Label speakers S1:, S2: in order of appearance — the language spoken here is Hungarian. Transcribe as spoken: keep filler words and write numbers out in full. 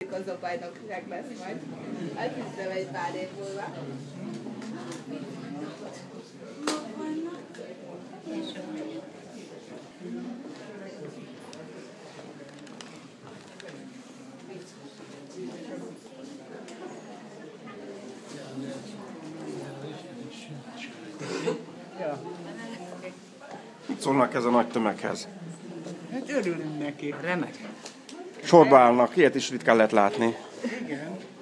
S1: az a bajnokság lesz majd. Hát hiszem egy pár év múlva.
S2: Mit szólnak ez a nagy tömeghez?
S3: Hát örülünk neki. Remek.
S2: Sorba állnak, ilyet is ritkán lehet látni.
S3: Igen.